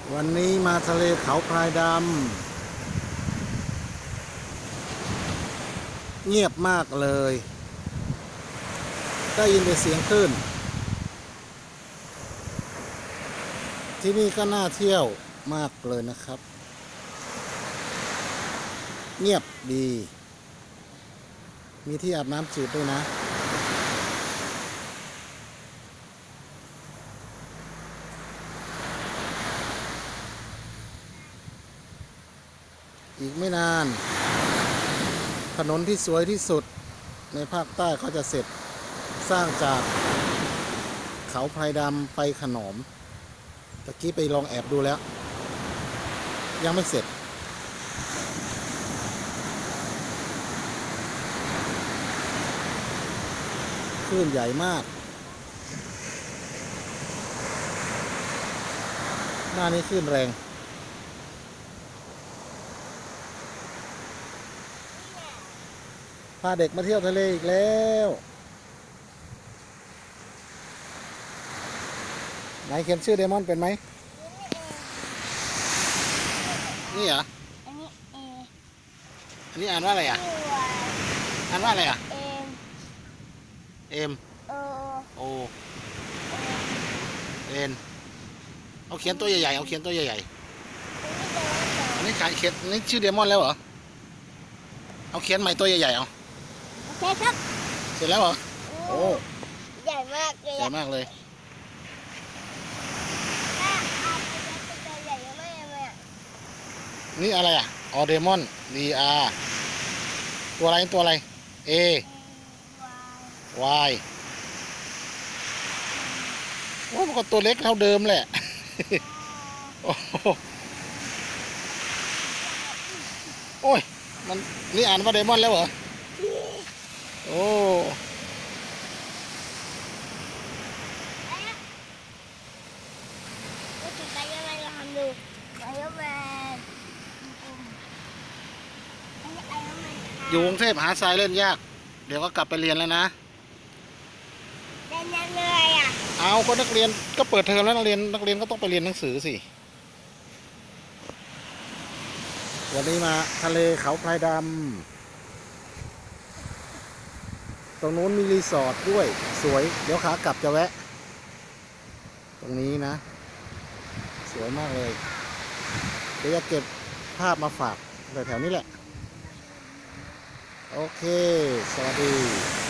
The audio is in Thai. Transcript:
วันนี้มาทะเลเขาพรายดำเงียบมากเลยได้ยินแต่เสียงคลื่นที่นี่ก็น่าเที่ยวมากเลยนะครับเงียบดีมีที่อาบน้ำจืดด้วยนะอีกไม่นานถนนที่สวยที่สุดในภาคใต้เขาจะเสร็จสร้างจากเขาพรายดำไปขนอมตะกี้ไปลองแอบดูแล้วยังไม่เสร็จคลื่นใหญ่มากหน้านี้คลื่นแรงพาเด็กมาเที่ยวทะเลอีกแล้วไหนเขียนชื่อเดมอนเป็นไหมนี่เหรออันนี้อ่านว่าอะไรอ่ะอ่านว่าอะไรอ่ะเอ็มโอเอ็นเอาเขียนตัวใหญ่ๆเอาเขียนตัวใหญ่ๆอันนี้เขียนนี่ชื่อเดมอนแล้วเหรอเอาเขียนใหม่ตัวใหญ่ๆเอาโอเคครับเสร็จแล้วเหรอโอ้ใหญ่มากเลยใหญ่มากเลยนี่อะไรอ่ะออเดมอน VR ตัวอะไรตัวอะไร A Y โอ้มันก็ตัวเล็กเท่าเดิมแหละโอ้ยมันนี่อ่านว่าเดมอนแล้วเหรอโอ้อยู่กรุงเทพหาทรายเล่นยากเดี๋ยวก็กลับไปเรียนแล้วนะเล่นยังไงอ่ะเอาก็นักเรียนก็เปิดเทอมแล้วนักเรียนก็ต้องไปเรียนหนังสือสิวันนี้มาทะเลเขาพรายดำตรงนู้นมีรีสอร์ทด้วยสวยเดี๋ยวขากลับจะแวะตรงนี้นะสวยมากเลยเดี๋ยวจะเก็บภาพมาฝากแถวๆนี้แหละโอเคสวัสดี